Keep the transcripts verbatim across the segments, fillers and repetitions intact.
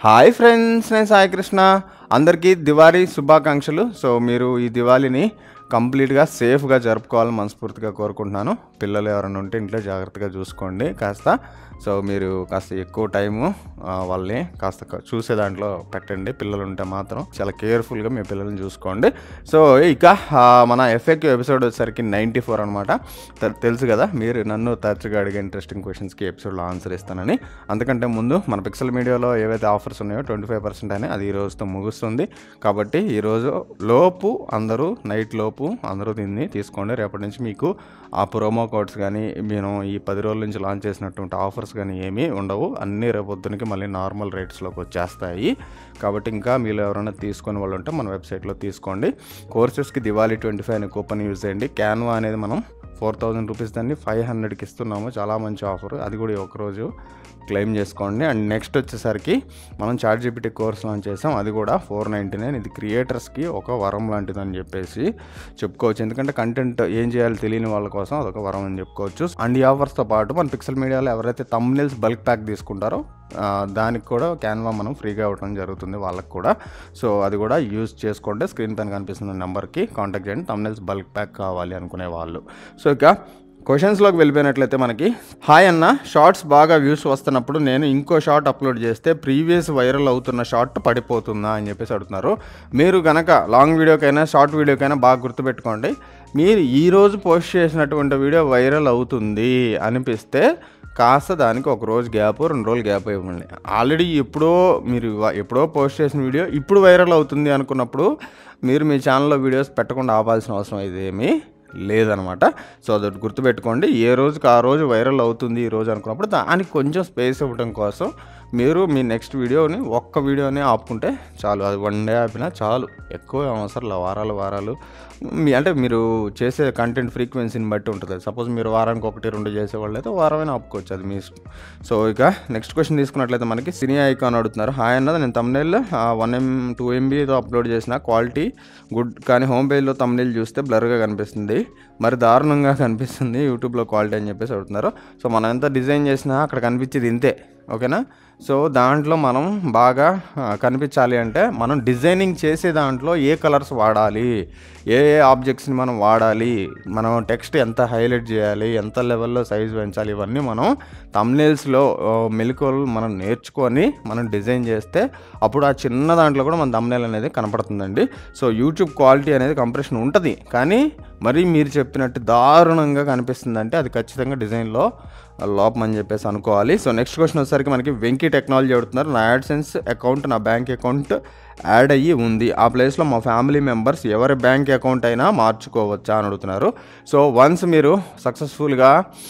Hi friends, నేను సాయి కృష్ణ. అందరికీ దివాళీ శుభాకాంక్షలు. సో మీరు ఈ దివాళీని కంప్లీట్గా సేఫ్గా జరుపుకోవాలని మనస్ఫూర్తిగా కోరుకుంటున్నాను. పిల్లలు ఎవరైనా ఉంటే ఇంట్లో జాగ్రత్తగా చూసుకోండి కాస్త. సో మీరు కాస్త ఎక్కువ టైము వాళ్ళని కాస్త చూసే దాంట్లో పెట్టండి. పిల్లలు ఉంటే మాత్రం చాలా కేర్ఫుల్గా మీ పిల్లల్ని చూసుకోండి. సో ఇక మన ఎఫ్ఏక్యూ ఎపిసోడ్ వచ్చేసరికి నైంటీ ఫోర్ అనమాట. తెలుసు కదా, మీరు నన్ను తరచుగా అడిగే ఇంట్రెస్టింగ్ క్వశ్చన్స్కి ఎపిసోడ్లో ఆన్సర్ ఇస్తానని. అందుకంటే ముందు మన పిక్సెల్ మీడియాలో ఏవైతే ఆఫర్స్ ఉన్నాయో ట్వంటీ ఫైవ్ పర్సెంట్ అని అది ఈ రోజుతో ముగుస్తుంది. కాబట్టి ఈరోజు లోపు అందరూ నైట్ లోపు అందరూ దీన్ని తీసుకోండి. రేపటి నుంచి మీకు ఆ ప్రోమో కోడ్స్ కానీ నేను ఈ పది రోజుల నుంచి లాంచ్ చేసినటువంటి ఆఫర్స్ కానీ ఏమీ ఉండవు. అన్నీ రేపొద్దునికి మళ్ళీ నార్మల్ రేట్స్లోకి వచ్చేస్తాయి. కాబట్టి ఇంకా మీరు ఎవరైనా తీసుకునే వాళ్ళు ఉంటే మన వెబ్సైట్లో తీసుకోండి. కోర్సెస్కి దివాళీ ట్వంటీ ఫైవ్ అనే కూపన్ యూజ్ చేయండి. క్యాన్వా అనేది మనం ఫోర్ థౌజండ్ రూపీస్ దాన్ని ఫైవ్ హండ్రెడ్కి ఇస్తున్నాము. చాలా మంచి ఆఫర్, అది కూడా ఒకరోజు క్లెయిమ్ చేసుకోండి. అండ్ నెక్స్ట్ వచ్చేసరికి మనం చాట్ జీపీటీ కోర్స్ లాంచ్ చేసాం. అది కూడా ఫోర్ నైంటీ నైన్ ఇది క్రియేటర్స్కి ఒక వరం లాంటిదని చెప్పేసి చెప్పుకోవచ్చు. ఎందుకంటే కంటెంట్ ఏం చేయాలో తెలియని వాళ్ళ కోసం అదొక వరం అని చెప్పుకోవచ్చు. అండ్ ఈ ఆఫర్స్తో పాటు మన పిక్సెల్ మీడియాలో ఎవరైతే థంబ్నెయిల్స్ బల్క్ ప్యాక్ తీసుకుంటారో దానికి కూడా క్యాన్వా మనం ఫ్రీగా ఇవ్వడం జరుగుతుంది వాళ్ళకి కూడా. సో అది కూడా యూజ్ చేసుకోండి. స్క్రీన్ పైన కనిపిస్తున్న నెంబర్కి కాంటాక్ట్ చేయండి థంబ్నెయిల్స్ బల్క్ ప్యాక్ కావాలి అనుకునే వాళ్ళు. సో ఇక క్వశ్చన్స్లోకి వెళ్ళిపోయినట్లయితే మనకి, హాయ్ అన్న, షార్ట్స్ బాగా వ్యూస్ వస్తున్నప్పుడు నేను ఇంకో షార్ట్ అప్లోడ్ చేస్తే ప్రీవియస్ వైరల్ అవుతున్న షార్ట్ పడిపోతుందా అని చెప్పేసి అడుగుతున్నారు. మీరు కనుక లాంగ్ వీడియోకైనా షార్ట్ వీడియోకైనా బాగా గుర్తుపెట్టుకోండి. మీరు ఈరోజు పోస్ట్ చేసినటువంటి వీడియో వైరల్ అవుతుంది అనిపిస్తే కాస్త దానికి ఒక రోజు గ్యాప్, రెండు రోజులు గ్యాప్ ఇవ్వండి. ఆల్రెడీ ఎప్పుడో మీరు ఎప్పుడో పోస్ట్ చేసిన వీడియో ఇప్పుడు వైరల్ అవుతుంది అనుకున్నప్పుడు మీరు మీ ఛానల్లో వీడియోస్ పెట్టకుండా ఆపాల్సిన అవసరం ఇదేమీ లేదనమాట. సో అది గుర్తుపెట్టుకోండి. ఏ రోజుకి ఆ రోజు వైరల్ అవుతుంది ఈ రోజు అనుకున్నప్పుడు దానికి కొంచెం స్పేస్ ఇవ్వడం కోసం మీరు మీ నెక్స్ట్ వీడియోని ఒక్క వీడియోని ఆపుకుంటే చాలు. అది వన్ డే ఆపినా చాలు, ఎక్కువ అవసరం వారాలు వారాలు మీ అంటే మీరు చేసే కంటెంట్ ఫ్రీక్వెన్సీని బట్టి ఉంటుంది. సపోజ్ మీరు వారానికి ఒకటి రెండు చేసేవాళ్ళు అయితే వారమైనా ఆపుకోవచ్చు, అది మీ ఇష్టం. సో ఇక నెక్స్ట్ క్వశ్చన్ తీసుకున్నట్లయితే మనకి సినీ ఐకాన్ అడుగుతున్నారు. హాయ్ అన్నది, నేను తమ్నెయిల్ వన్ ఎం టూ ఎంబీతో అప్లోడ్ చేసిన క్వాలిటీ గుడ్, కానీ హోమ్ పేజ్లో తమ్నెయిల్ చూస్తే బ్లర్గా కనిపిస్తుంది, మరి దారుణంగా కనిపిస్తుంది యూట్యూబ్లో క్వాలిటీ అని చెప్పేసి అడుగుతున్నారు. సో మనం ఎంత డిజైన్ చేసినా అక్కడ కనిపించేది ఇంతే, ఓకేనా. సో దాంట్లో మనం బాగా కనిపించాలి అంటే మనం డిజైనింగ్ చేసే దాంట్లో ఏ కలర్స్ వాడాలి, ఏ ఏ ఆబ్జెక్ట్స్ని మనం వాడాలి, మనం టెక్స్ట్ ఎంత హైలైట్ చేయాలి, ఎంత లెవెల్లో సైజ్ పెంచాలి, ఇవన్నీ మనం థంబ్నెయిల్స్లో మెలకువలు మనం నేర్చుకొని మనం డిజైన్ చేస్తే అప్పుడు ఆ చిన్న దాంట్లో కూడా మన థంబ్నెయిల్ అనేది కనపడుతుందండి. సో యూట్యూబ్ క్వాలిటీ అనేది కంప్రెషన్ ఉంటుంది, కానీ మరి మీరు చెప్పినట్టు దారుణంగా కనిపిస్తుందంటే అది ఖచ్చితంగా డిజైన్లో లోపం అని చెప్పేసి అనుకోవాలి. సో నెక్స్ట్ క్వశ్చన్ వచ్చేసరికి మనకి వెంకీ టెక్నాలజీ అడుగుతున్నారు. నా యాడ్సెన్స్ అకౌంట్ నా బ్యాంక్ అకౌంట్ యాడ్ అయ్యి ఉంది, ఆ ప్లేస్లో మా ఫ్యామిలీ మెంబర్స్ ఎవరి బ్యాంక్ అకౌంట్ అయినా మార్చుకోవచ్చా అని అడుగుతున్నారు. సో వన్స్ మీరు సక్సెస్ఫుల్గా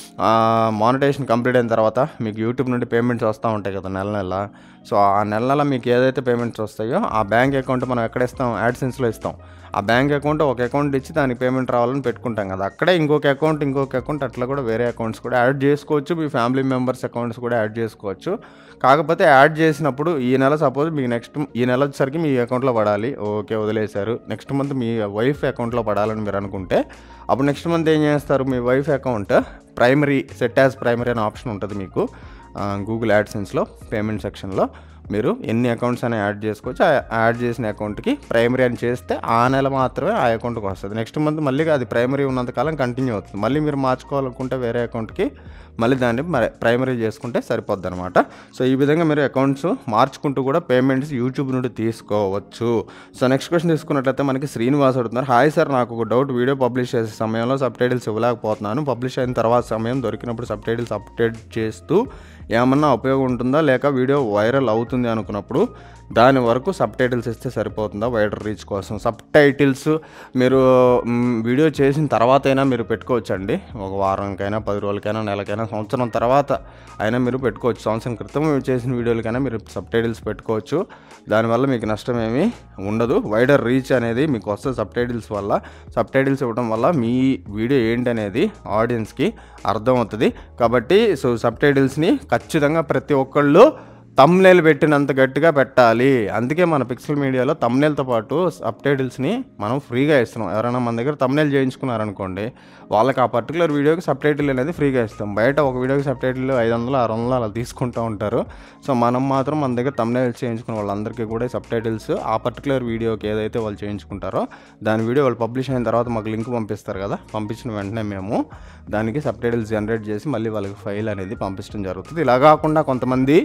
మానిటైజేషన్ కంప్లీట్ అయిన తర్వాత మీకు యూట్యూబ్ నుండి పేమెంట్స్ వస్తూ ఉంటాయి కదా నెల నెల. సో ఆ నెల నెల మీకు ఏదైతే పేమెంట్స్ వస్తాయో ఆ బ్యాంక్ అకౌంట్ మనం ఎక్కడ ఇస్తాం, యాడ్సెన్స్లో ఇస్తాం. ఆ బ్యాంక్ అకౌంట్ ఒక అకౌంట్ ఇచ్చి దానికి పేమెంట్ రావాలని పెట్టుకుంటాం కదా, అక్కడే ఇంకొక అకౌంట్ ఇంకొక అకౌంట్ అట్లా కూడా వేరే అకౌంట్స్ కూడా యాడ్ చేసుకోవచ్చు. మీ ఫ్యామిలీ మెంబర్స్ అకౌంట్స్ కూడా యాడ్ చేసుకోవచ్చు. కాకపోతే యాడ్ చేసినప్పుడు ఈ నెల సపోజ్ మీకు నెక్స్ట్ ఈ నెల వచ్చేసరికి మీ అకౌంట్లో పడాలి, ఓకే వదిలేశారు. నెక్స్ట్ మంత్ మీ వైఫ్ అకౌంట్లో పడాలని మీరు అనుకుంటే అప్పుడు నెక్స్ట్ మంత్ ఏం చేస్తారు, మీ wife account primary set as primary అనే ఆప్షన్ ఉంటుంది మీకు గూగుల్ యాడ్సెన్స్లో పేమెంట్ సెక్షన్లో. మీరు ఎన్ని అకౌంట్స్ అని యాడ్ చేసుకోవచ్చు. ఆ యాడ్ చేసిన అకౌంట్కి ప్రైమరీ అని చేస్తే ఆ నెల మాత్రమే ఆ అకౌంట్కి వస్తుంది. నెక్స్ట్ మంత్ మళ్ళీ అది ప్రైమరీ ఉన్నంతకాలం కంటిన్యూ అవుతుంది. మళ్ళీ మీరు మార్చుకోవాలనుకుంటే వేరే అకౌంట్కి మళ్ళీ దాన్ని ప్రైమరీ చేసుకుంటే సరిపోద్ది అనమాట. సో ఈ విధంగా మీరు అకౌంట్స్ మార్చుకుంటూ కూడా పేమెంట్స్ యూట్యూబ్ నుండి తీసుకోవచ్చు. సో నెక్స్ట్ క్వశ్చన్ తీసుకున్నట్లయితే మనకి శ్రీనివాస్ అడుగుతున్నారు. హాయ్ సార్, నాకు ఒక డౌట్. వీడియో పబ్లిష్ చేసే సమయంలో సబ్ టైటిల్స్ ఇవ్వలేకపోతున్నాను. పబ్లిష్ అయిన తర్వాత సమయం దొరికినప్పుడు సబ్ టైటిల్స్ అప్డేట్ చేస్తూ ఏమన్నా ఉపయోగం ఉంటుందా, లేక వీడియో వైరల్ అవుతుంది అనుకున్నప్పుడు దాని వరకు సబ్ టైటిల్స్ ఇస్తే సరిపోతుందా వైడర్ రీచ్ కోసం? సబ్ టైటిల్స్ మీరు వీడియో చేసిన తర్వాత అయినా మీరు పెట్టుకోవచ్చండి. ఒక వారానికైనా, పది రోజులకైనా, నెలకైనా, సంవత్సరం తర్వాత అయినా మీరు పెట్టుకోవచ్చు. సంవత్సరం క్రితం చేసిన వీడియోలకైనా మీరు సబ్ టైటిల్స్ పెట్టుకోవచ్చు. దానివల్ల మీకు నష్టం ఏమీ ఉండదు. వైడర్ రీచ్ అనేది మీకు వస్తుంది సబ్ టైటిల్స్ వల్ల. సబ్ టైటిల్స్ ఇవ్వడం వల్ల మీ వీడియో ఏంటనేది ఆడియన్స్కి అర్థమవుతుంది. కాబట్టి సో సబ్ టైటిల్స్ని ఖచ్చితంగా ప్రతి ఒక్కళ్ళు తమ్నేల్ పెట్టినంత గట్టిగా పెట్టాలి. అందుకే మన పిక్సెల్ మీడియాలో తమ్నేల్తో పాటు సబ్‌టైటిల్స్‌ని మనం ఫ్రీగా ఇస్తున్నాం. ఎవరైనా మన దగ్గర తమ్నేల్ చేయించుకున్నారనుకోండి, వాళ్ళకి ఆ పర్టికులర్ వీడియోకి సబ్‌టైటిల్ అనేది ఫ్రీగా ఇస్తాం. బయట ఒక వీడియోకి సబ్‌టైటిల్ ఐదు వందలు, ఆరు వందలు అలా తీసుకుంటూ ఉంటారు. సో మనం మాత్రం మన దగ్గర తమ్నేల్స్ చేయించుకున్న వాళ్ళందరికీ కూడా సబ్‌టైటిల్స్ ఆ పర్టికులర్ వీడియోకి ఏదైతే వాళ్ళు చేయించుకుంటారో దాని వీడియో వాళ్ళు పబ్లిష్ అయిన తర్వాత మాకు లింక్ పంపిస్తారు కదా, పంపించిన వెంటనే మేము దానికి సబ్‌టైటిల్స్ జనరేట్ చేసి మళ్ళీ వాళ్ళకి ఫైల్ అనేది పంపించడం జరుగుతుంది. ఇలా కాకుండా కొంతమంది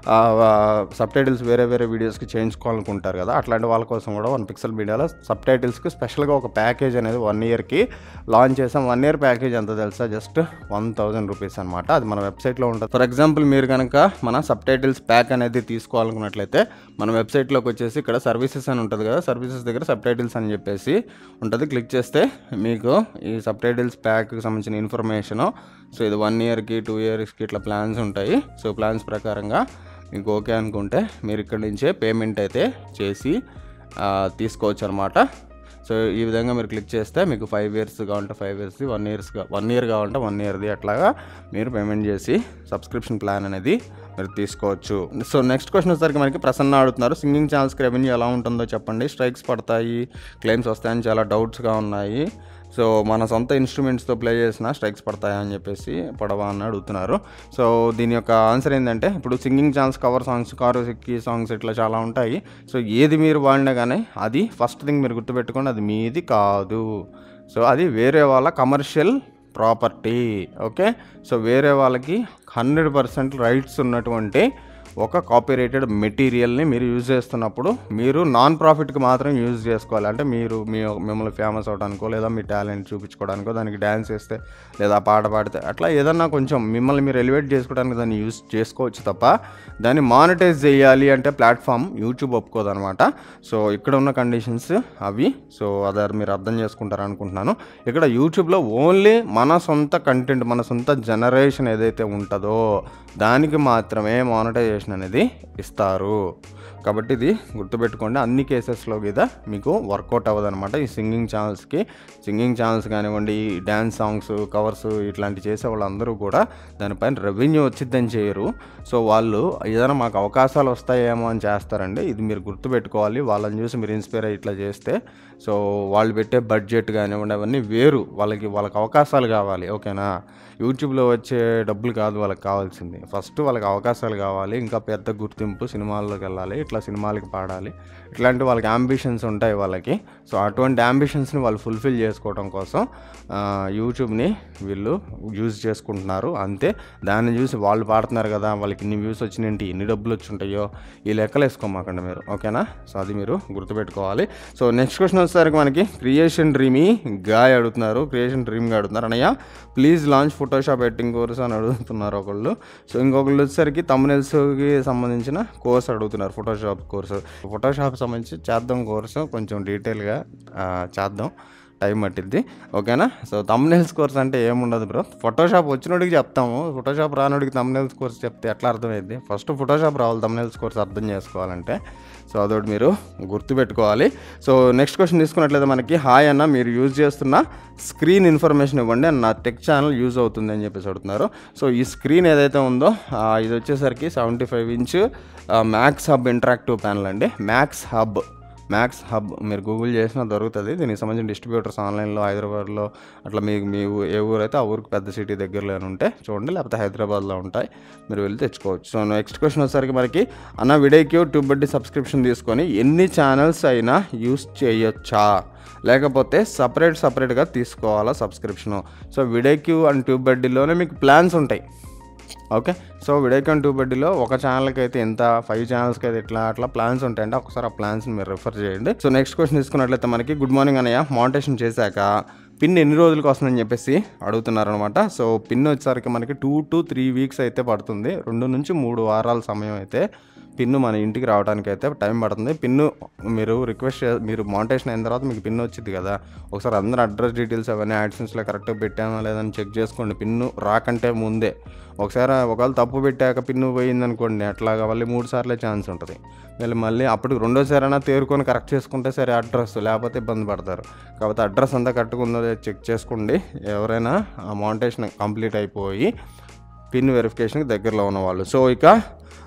సబ్‌టైటిల్స్ వేరే వేరే వీడియోస్కి చేయించుకోవాలనుకుంటారు కదా, అట్లాంటి వాళ్ళ కోసం కూడా వన్ పిక్సెల్ మీడియాలో సబ్‌టైటిల్స్కి స్పెషల్గా ఒక ప్యాకేజ్ అనేది వన్ ఇయర్కి లాంచ్ చేసాం. వన్ ఇయర్ ప్యాకేజ్ ఎంత తెలుసా? జస్ట్ వన్ థౌజండ్ రూపీస్ అనమాట. అది మన వెబ్సైట్లో ఉంటుంది. ఫర్ ఎగ్జాంపుల్ మీరు కనుక మన సబ్‌టైటిల్స్ ప్యాక్ అనేది తీసుకోవాలనుకున్నట్లయితే మన వెబ్సైట్లోకి వచ్చేసి ఇక్కడ సర్వీసెస్ అని ఉంటుంది కదా, సర్వీసెస్ దగ్గర సబ్‌టైటిల్స్ అని చెప్పేసి ఉంటుంది. క్లిక్ చేస్తే మీకు ఈ సబ్‌టైటిల్స్ ప్యాక్కి సంబంధించిన ఇన్ఫర్మేషను, సో ఇది వన్ ఇయర్కి టూ ఇయర్స్కి ఇట్లా ప్లాన్స్ ఉంటాయి. సో ప్లాన్స్ ప్రకారంగా మీకు ఓకే అనుకుంటే మీరు ఇక్కడి నుంచే పేమెంట్ అయితే చేసి తీసుకోవచ్చు అనమాట. సో ఈ విధంగా మీరు క్లిక్ చేస్తే మీకు ఫైవ్ ఇయర్స్ కావాలంటే ఫైవ్ ఇయర్స్ది, వన్ ఇయర్స్ వన్ ఇయర్ కావాలంటే వన్ ఇయర్ది అట్లాగా మీరు పేమెంట్ చేసి సబ్స్క్రిప్షన్ ప్లాన్ అనేది మీరు తీసుకోవచ్చు. సో నెక్స్ట్ క్వశ్చన్ వచ్చేసరికి మనకి ప్రసన్న అడుగుతున్నారు, సింగింగ్ ఛానల్స్కి రెవెన్యూ ఎలా ఉంటుందో చెప్పండి, స్ట్రైక్స్ పడతాయి, క్లెయిమ్స్ వస్తాయని చాలా డౌట్స్గా ఉన్నాయి. సో మన సొంత ఇన్స్ట్రుమెంట్స్తో ప్లే చేసిన స్ట్రైక్స్ పడతాయా అని చెప్పేసి పడవా అని అడుగుతున్నారు. సో దీని యొక్క ఆన్సర్ ఏంటంటే, ఇప్పుడు సింగింగ్ ఛానల్స్, కవర్ సాంగ్స్, కారు సిక్కి సాంగ్స్ ఇట్లా చాలా ఉంటాయి. సో ఏది మీరు వాడినా కానీ అది ఫస్ట్ థింగ్ మీరు గుర్తుపెట్టుకోండి, అది మీది కాదు. సో అది వేరే వాళ్ళ కమర్షియల్ ప్రాపర్టీ. ఓకే, సో వేరే వాళ్ళకి హండ్రెడ్ పర్సెంట్ రైట్స్ ఉన్నటువంటి ఒక కాపీరైటెడ్ మెటీరియల్ని మీరు యూజ్ చేస్తున్నప్పుడు మీరు నాన్ ప్రాఫిట్కి మాత్రం యూజ్ చేసుకోవాలి. అంటే మీరు మీ మిమ్మల్ని ఫేమస్ అవడానికో లేదా మీ టాలెంట్ చూపించుకోవడానికో, దానికి డ్యాన్స్ చేస్తే లేదా పాట పాడితే అట్లా ఏదన్నా కొంచెం మిమ్మల్ని మీరు ఎలివేట్ చేసుకోవడానికి దాన్ని యూజ్ చేసుకోవచ్చు తప్ప దాన్ని మానిటైజ్ చేయాలి అంటే ప్లాట్ఫామ్ యూట్యూబ్ ఒప్పుకోదనమాట. సో ఇక్కడ ఉన్న కండిషన్స్ అవి. సో అదే మీరు అర్థం చేసుకుంటారు అనుకుంటున్నాను. ఇక్కడ యూట్యూబ్లో ఓన్లీ మన సొంత కంటెంట్, మన సొంత జనరేషన్ ఏదైతే ఉంటుందో దానికి మాత్రమే మానిటైజేషన్ అనేది ఇస్తారు. కాబట్టి ఇది గుర్తుపెట్టుకోండి. అన్ని కేసెస్లో కూడా మీకు వర్కౌట్ అవ్వదు అనమాట. ఈ సింగింగ్ ఛానల్స్కి సింగింగ్ ఛానల్స్ కానివ్వండి, డ్యాన్స్ సాంగ్స్, కవర్స్ ఇట్లాంటి చేసే వాళ్ళందరూ కూడా దానిపైన రెవెన్యూ వచ్చిద్దని చేయరు. సో వాళ్ళు ఏదైనా మాకు అవకాశాలు వస్తాయేమో అని చేస్తారండి. ఇది మీరు గుర్తుపెట్టుకోవాలి. వాళ్ళని చూసి మీరు ఇన్స్పైర్ అయ్యి ఇట్లా చేస్తే సో వాళ్ళు పెట్టే బడ్జెట్ కానివ్వండి అవన్నీ వేరు. వాళ్ళకి వాళ్ళకి అవకాశాలు కావాలి. ఓకేనా, యూట్యూబ్లో వచ్చే డబ్బులు కాదు వాళ్ళకి కావాల్సింది. ఫస్ట్ వాళ్ళకి అవకాశాలు కావాలి, ఇంకా పెద్ద గుర్తింపు, సినిమాల్లోకి వెళ్ళాలి, ఇట్లా సినిమాలకి పాడాలి, ఇట్లాంటి వాళ్ళకి అంబిషన్స్ ఉంటాయి వాళ్ళకి. సో అటువంటి అంబిషన్స్ని వాళ్ళు ఫుల్ఫిల్ చేసుకోవడం కోసం యూట్యూబ్ని వీళ్ళు యూజ్ చేసుకుంటున్నారు అంతే. దాన్ని చూసి వాళ్ళు పాడుతున్నారు కదా, వాళ్ళకి ఇన్ని వ్యూస్ వచ్చినాయంటే ఎన్ని డబ్బులు వచ్చి ఉంటాయో ఈ లెక్కలు వేసుకోమాకండి మీరు. ఓకేనా, సో అది మీరు గుర్తుపెట్టుకోవాలి. సో నెక్స్ట్ క్వశ్చన్ వచ్చేసరికి మనకి క్రియేషన్ డ్రీమీ గాయ్ అడుగుతున్నారు, క్రియేషన్ డ్రీమ్గా అడుగుతున్నారు. అన్నయ్య please launch Photoshop editing course అని అడుగుతున్నారు ఒకళ్ళు. సో ఇంకొకళ్ళు వచ్చేసరికి తమ్నెల్స్కి సంబంధించిన కోర్స్ అడుగుతున్నారు, ఫోటోషాప్ కోర్సు. ఫోటోషాప్ సంబంధించి చేద్దాం కోర్సు, కొంచెం డీటెయిల్గా చేద్దాం, టైం పట్టిద్ది. ఓకేనా, సో తమ్నెల్స్ కోర్స్ అంటే ఏముండదు బ్రో, ఫోటోషాప్ వచ్చినోడికి చెప్తాము, ఫోటోషాప్ రానోడికి తమ్నెల్స్ కోర్స్ చెప్తే ఎట్లా అర్థమైంది? ఫస్ట్ ఫోటోషాప్ రావాలి తమ్నెల్స్ కోర్స్ అర్థం చేసుకోవాలంటే. సో అదొకటి మీరు గుర్తుపెట్టుకోవాలి. సో నెక్స్ట్ క్వశ్చన్ తీసుకున్నట్లయితే మనకి, హాయ్ అన్న, మీరు యూజ్ చేస్తున్న స్క్రీన్ ఇన్ఫర్మేషన్ ఇవ్వండి, నా టెక్ ఛానల్ యూజ్ అవుతుంది అని చెప్పేసి అడుగుతున్నారు. సో ఈ స్క్రీన్ ఏదైతే ఉందో ఇది వచ్చేసరికి seventy five inch Maxhub interactive panel అండి. మ్యాక్స్ హబ్ మ్యాక్స్ హబ్ మీరు గూగుల్ చేసినా దొరుకుతుంది. దీనికి సంబంధించిన డిస్ట్రిబ్యూటర్స్ ఆన్లైన్లో హైదరాబాద్లో అట్లా మీకు మీ ఏ ఊరు అయితే ఆ ఊరికి పెద్ద సిటీ దగ్గరలో ఉంటే చూడండి, లేకపోతే హైదరాబాద్లో ఉంటాయి, మీరు వెళ్ళి తెచ్చుకోవచ్చు. సో నెక్స్ట్ క్వశ్చన్ వచ్చేసరికి మనకి, అన్న విడేక్యూ ట్యూబ్ బడ్డీ సబ్స్క్రిప్షన్ తీసుకొని ఎన్ని ఛానల్స్ అయినా యూస్ చేయొచ్చా, లేకపోతే సపరేట్ సపరేట్గా తీసుకోవాలా subscription? So vidIQ and tube బడ్డీలోనే మీకు ప్లాన్స్ ఉంటాయి. ఓకే, సో విడేక్యూ ట్యూబ్ బడ్డీలో ఒక ఛానల్కి అయితే ఎంత, ఫైవ్ ఛానల్స్కి అయితే ఇట్లా అట్లా ప్లాన్స్ ఉంటాయండి. ఒకసారి ఆ ప్లాన్స్ని మీరు రిఫర్ చేయండి. సో నెక్స్ట్ క్వశ్చన్ తీసుకున్నట్లయితే మనకి, గుడ్ మార్నింగ్ అన్నయ్య, మానిటేషన్ చేశాక పిన్ ఎన్ని రోజులకు వస్తుందని చెప్పేసి అడుగుతున్నారు అనమాట. సో పిన్ వచ్చేసరికి మనకి టూ టు త్రీ వీక్స్ అయితే పడుతుంది, రెండు నుంచి మూడు వారాల సమయం అయితే పిన్ను మన ఇంటికి రావడానికి అయితే టైం పడుతుంది. పిన్ను మీరు రిక్వెస్ట్ మీరు మానిటేషన్ అయిన తర్వాత మీకు పిన్ వచ్చింది కదా, ఒకసారి అందరూ అడ్రస్ డీటెయిల్స్ అవన్నీ యాడ్సెన్స్లో కరెక్ట్గా పెట్టామా లేదని చెక్ చేసుకోండి. పిన్ను రాకంటే ముందే ఒకసారి ఒకవేళ తప్పు పెట్టాక పిన్ను పోయిందనుకోండి, అట్లాగా మళ్ళీ మూడు సార్లే ఛాన్స్ ఉంటుంది. వీళ్ళు మళ్ళీ అప్పుడు రెండోసారి అయినా తేరుకొని కరెక్ట్ చేసుకుంటే సరే అడ్రస్, లేకపోతే ఇబ్బంది పడతారు. కాబట్టి అడ్రస్ అంతా కరెక్ట్గా ఉందో చెక్ చేసుకోండి. ఎవరైనా మానిటేషన్ కంప్లీట్ అయిపోయి పిన్ వెరిఫికేషన్కి దగ్గరలో ఉన్నవాళ్ళు. సో ఇక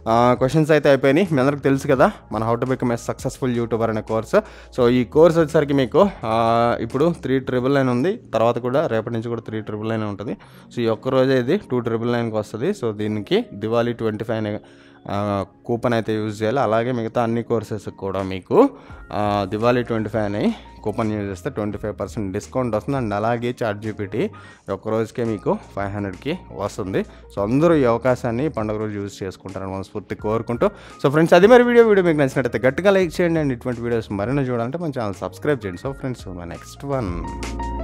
క్వశ్చన్స్ అయితే అయిపోయినాయి. మీ అందరికి తెలుసు కదా మన how to become a successful YouTuber అనే కోర్స్. సో ఈ కోర్స్ వచ్చేసరికి మీకు ఇప్పుడు త్రీ ట్రిపుల్ నైన్ ఉంది, తర్వాత కూడా రేపటి నుంచి కూడా త్రీ ట్రిపుల్ నైన్ ఉంటుంది. సో ఈ ఒక్క రోజే ఇది టూ ట్రిపుల్ నైన్కి వస్తుంది. సో దీనికి దివాళీ ట్వంటీ ఫైవ్ కూపన్ అయితే యూజ్ చేయాలి. అలాగే మిగతా అన్ని కోర్సెస్ కూడా మీకు దివాళీ ట్వంటీ ఫైవ్ అని కూపన్ యూజ్ చేస్తే ట్వంటీ ఫైవ్ పర్సెంట్ డిస్కౌంట్ వస్తుంది. అండ్ అలాగే చాట్ జీపీటీ ఒక్క రోజుకే మీకు ఫైవ్ హండ్రెడ్కి వస్తుంది. సో అందరూ ఈ అవకాశాన్ని పండుగ రోజు యూజ్ చేసుకుంటారని మనస్ఫూర్తి కోరుకుంటూ, సో ఫ్రెండ్స్ అది మరి వీడియో వీడియో మీకు నచ్చినట్టయితే గట్టిగా లైక్ చేయండి. అండ్ ఇటువంటి వీడియోస్ మరిన్ని చూడాలంటే మన ఛానల్ సబ్స్క్రైబ్ చేయండి. So friends my next one.